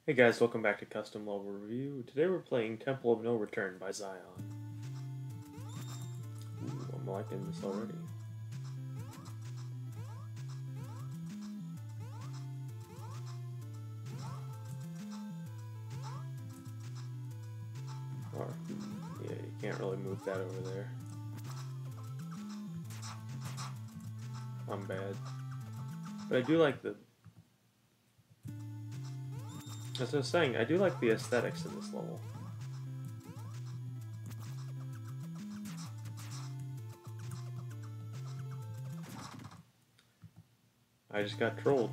Hey guys, welcome back to Custom Level Review. Today we're playing Temple of No Return by Zion. Ooh, I'm liking this already. Or, yeah, you can't really move that over there. I'm bad. But I do like the... As I was saying, I do like the aesthetics in this level. I just got trolled.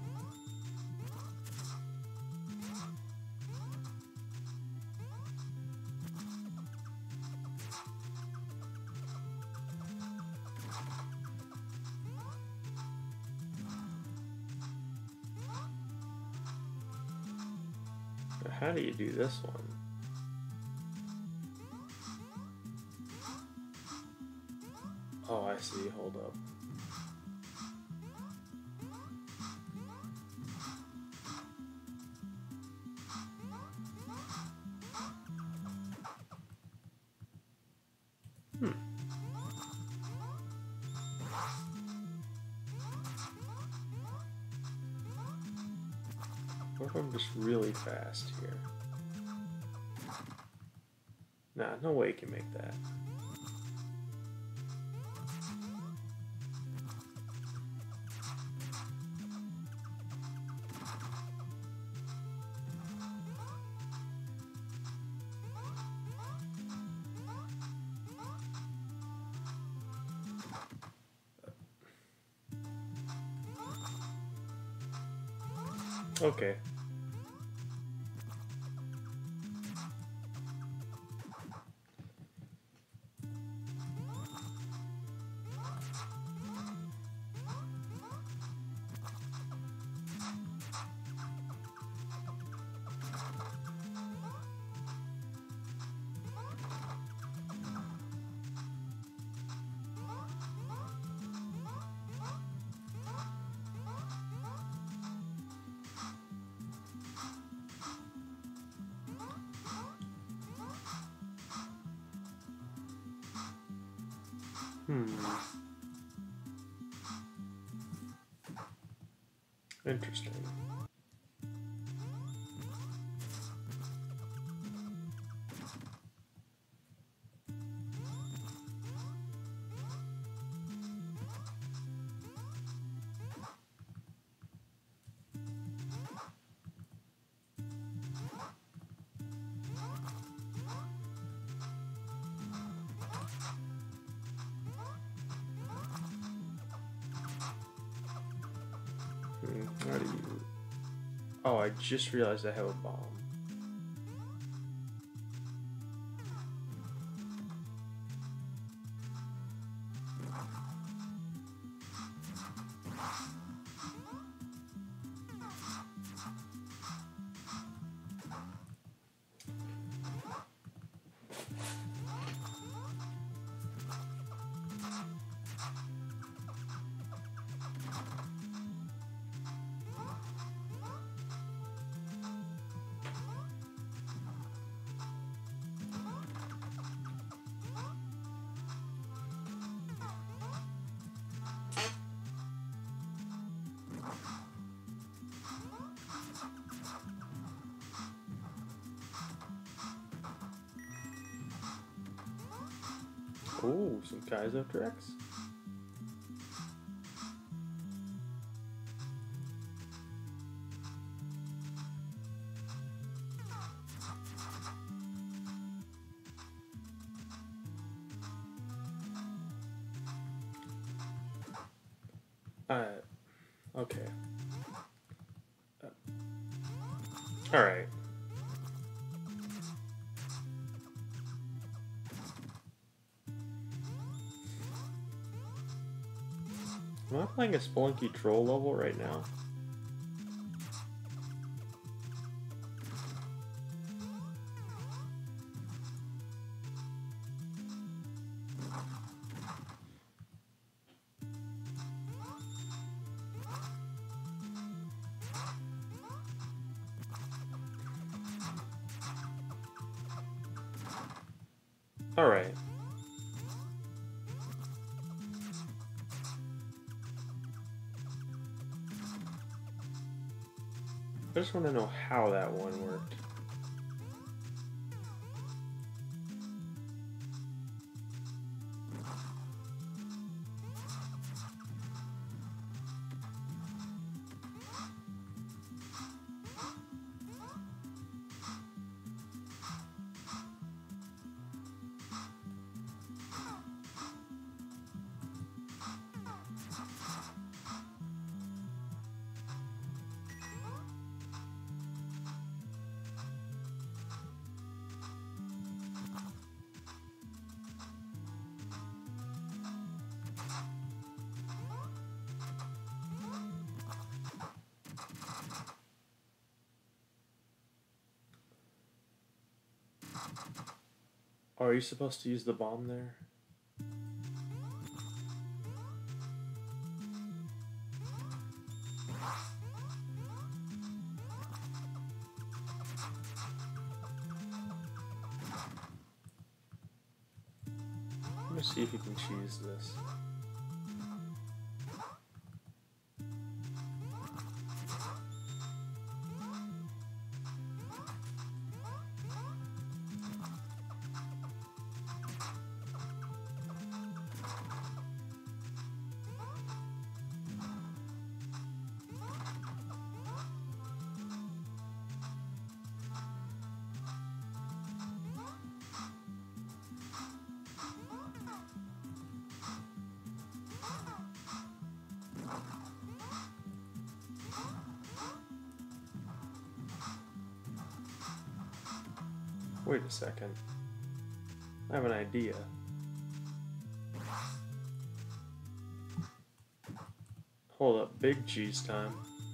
How do you do this one? Oh, I see. Hold up. What if I'm just really fast here? Nah, no way you can make that. Okay. Interesting. How do you... Oh, I just realized I have a bomb. Ooh, some Kaizo tricks. Okay. Alright. Am I playing a Spelunky Troll level right now? Alright. I just want to know how that one worked. Oh, are you supposed to use the bomb there? Let me see if you can cheese this. Wait a second. I have an idea. Hold up, big cheese time.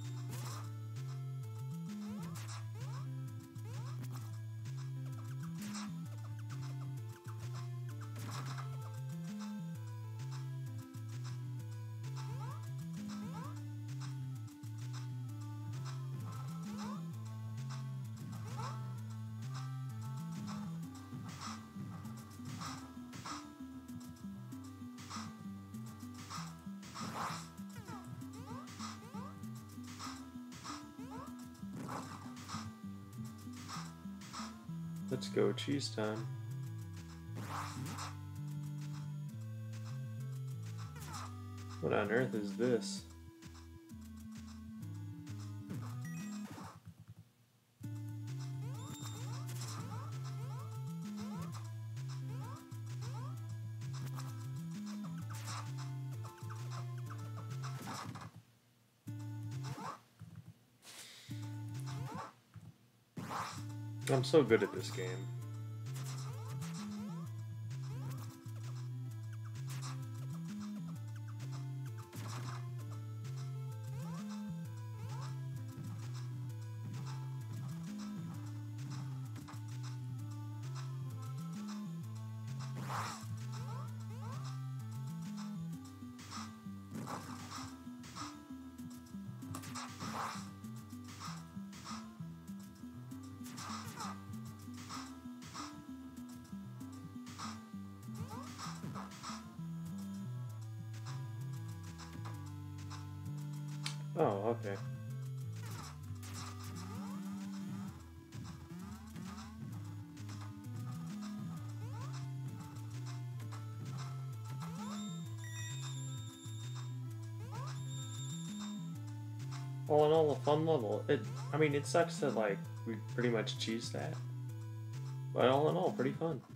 Let's go cheese time. What on earth is this? I'm so good at this game. Oh, okay. All in all, a fun level. I mean, it sucks that, like, we pretty much cheesed that. But all in all, pretty fun.